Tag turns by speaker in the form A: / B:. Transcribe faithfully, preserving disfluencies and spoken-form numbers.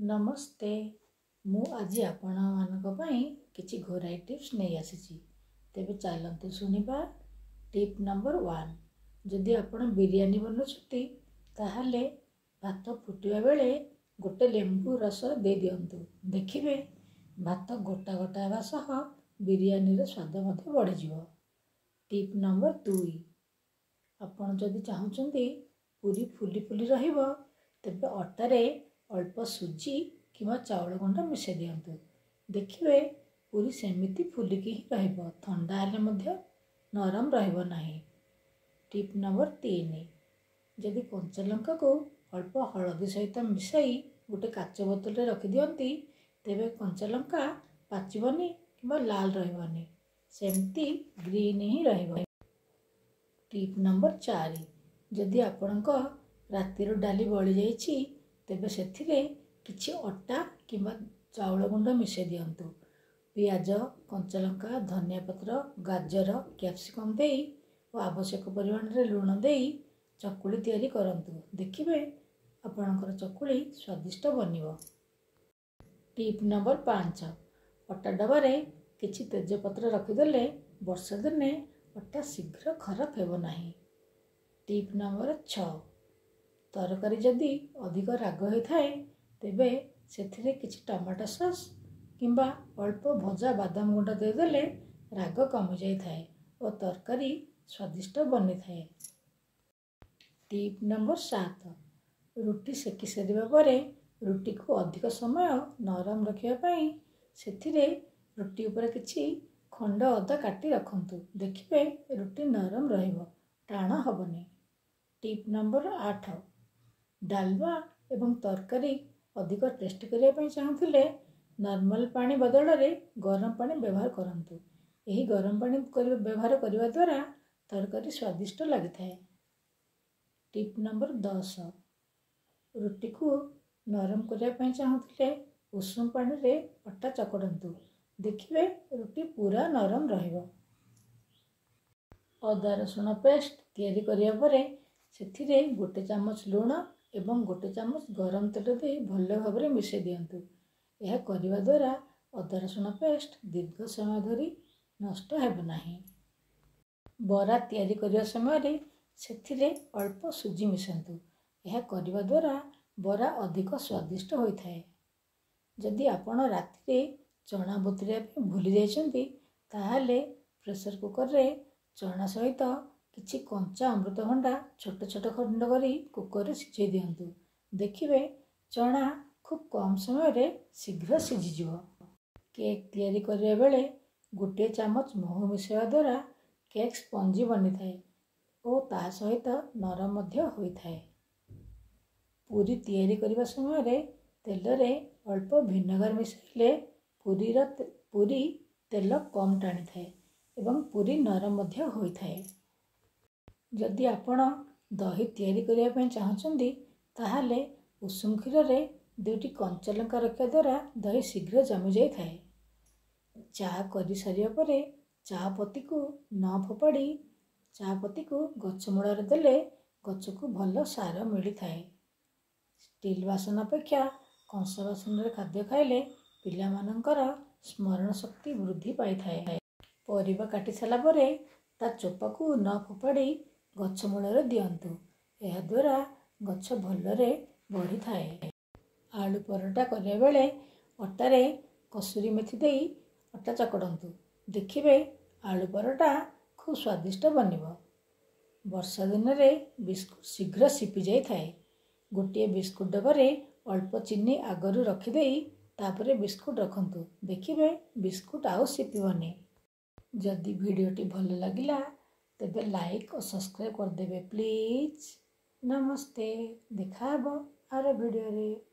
A: नमस्ते मु आज आपण मानक पई किछि घोराई टिप्स नहीं आसीछि तेबे चलंतु सुनिबा। टिप नंबर वन, जदि आपण बिरयानी बनउछती ताहाले भात फुटिबा बेले गोटे लेंबू रस दे दियंतु। देखिबे भात गोटा गोटा हेबा सह बिरयानी रो स्वाद मध्ये बढ़ी जिवो। टिप नंबर दुई, आपण जदि चाहुचंती पूरी फुली फुली रहिबो तेबे अटारे अल्प सुजी किंवा चाउल गुंड मिसे दियंतु। देखिए पूरी सेमिति फुलिकी ही रहिबो, ठंडा हेले मध्य नरम रहिबो नाही। टिप नंबर तीन, जदि कंचा लंका को अल्प हलदी सहित मिसाई गोटे काच बोतल रे रखि दियंती तेबे कंचा लंका पाचिबनी किंवा लाल रहिबनी, सेमती ग्रीन ही रहिबो। टिप नंबर चार, जदि आपणको रातिर डाली बळी जाईछि तेबे सेथिरे किछि अटा किंवा चाउल गुंड मिसे दियंतु। पियाज, कंचा लंका, धनिया पत्र, गाजर, कैप्सिकम देई और आवश्यक परिमाण रे लूण देई चकुली तैयारी करंतु। देखिबे आपणकर चकुली स्वादिष्ट बनिबो। टिप नंबर पाँच, अटा डबारे किछि तेजपत्र रखिदेले वर्षा दिने अटा शीघ्र खराब हेबो नाही। टिप नंबर छह, तरकारी जदि अधिक राग होई थाए तेबे सेथिरे किछि टमाटो सॉस किंबा अल्प भजा बादाम गुंड दे देले राग कमी जाई थाए और तरकारी स्वादिष्ट बनी थाए। टिप नंबर सात, रुटी सेकी सारिबा परे रुटी को अधिक समय नरम रखिबा पई सेथिरे रुटी ऊपर किछि खंड अदा काटी रखंतु। देखिबे रुटी नरम रहिबो, टाण हबनी। टिप नंबर आठ, डालमा एवं तरकारी अधिक टेस्ट करिया पई चाहुथिले नॉर्मल पानी बदल रे गरम पानी व्यवहार करंतु। एही गरम पानी व्यवहार करबा द्वारा तरकारी स्वादिष्ट लागि थाए। टिप नंबर दस, रुटी को नरम करिया पई चाहुथिले उषुम पानी रे अटा चकड़ंतु। देखिबे रुटी पूरा नरम रहिबो। अदा रसुण पेस्ट तैयारी करिया परे सेथिरे गोटे चामच लूण एवं गोटे चामच गरम तेल दे भल भाव मिसे दियंतु। यह करबा द्वारा अदा रसुण पेस्ट दीर्घ समय धरी नष्ट हेबो नाही। बरा तैयारी करिया समय रे सेथिरे अल्प सुजी मिसंतु। यह करबा द्वारा बरा अधिक स्वादिष्ट होई थाए। जदि आपण राति रे चना बतुरिया पे भूली जाइछंती ताहाले प्रेशर कुकर रे चना सहित किछि कंचा अमृतभंडा छोट छोट खंड करी कुकर रे सिझे दियंतु। देखिबे चना खूब कम समय रे शीघ्र सिझी जिवो। केक तैयारी करिया बेले गोटे चामच महू मिसेवा द्वारा केक स्पंजी बनी थाए और ता सहित नरम मध्य होई थाए। पूरी तैयारी करिबा समय रे तेल रे अल्प विनेगर मिसाइले पूरी रो पूरी तेल कम टाणी थाए एवं पूरी नरम मध्य होई थाए। जदि आपण दही तैयारी करिया पई चाहचंदी ताहाले उषुम क्षीर रे दुईटी कंचा लंका रखिया द्वारा दही शीघ्र जमी जाई थाए। चा करि सारिया परे चा पत्ती को न फोपाड़ी चा पत्ती को गछ मूल रे देले गछ को भल सार मिली थाए। स्टील बासन अपेक्षा कंसा बासन रे खाद्य खाइले पिला मानकर स्मरण शक्ति वृद्धि पाई थाए। परिबा काटी साला परे ता चोपा को न फोपाड़ी गछ मूल रे दियंतु। एहा द्वारा गछ भलरे बढ़ी थाए। आलू परोटा करिया बेले अटारे कसुरी मेथी देई अटा चकड़ंतु। देखिबे आलू परोटा खूब स्वादिष्ट बनिबो। वर्षा दिन रे बिस्कुट शीघ्र सिपि जाई थाए। गोटे बिस्कुट डबारे अल्प चीनी आगरू रखि देई तापरे बिस्कुट रखंतु। देखिबे बिस्कुट आउ सिपिबनी। जदि वीडियोटी भल लागिला तेबे लाइक और सब्सक्राइब कर देबे प्लीज। नमस्ते, देखा हबो आरो वीडियो रे।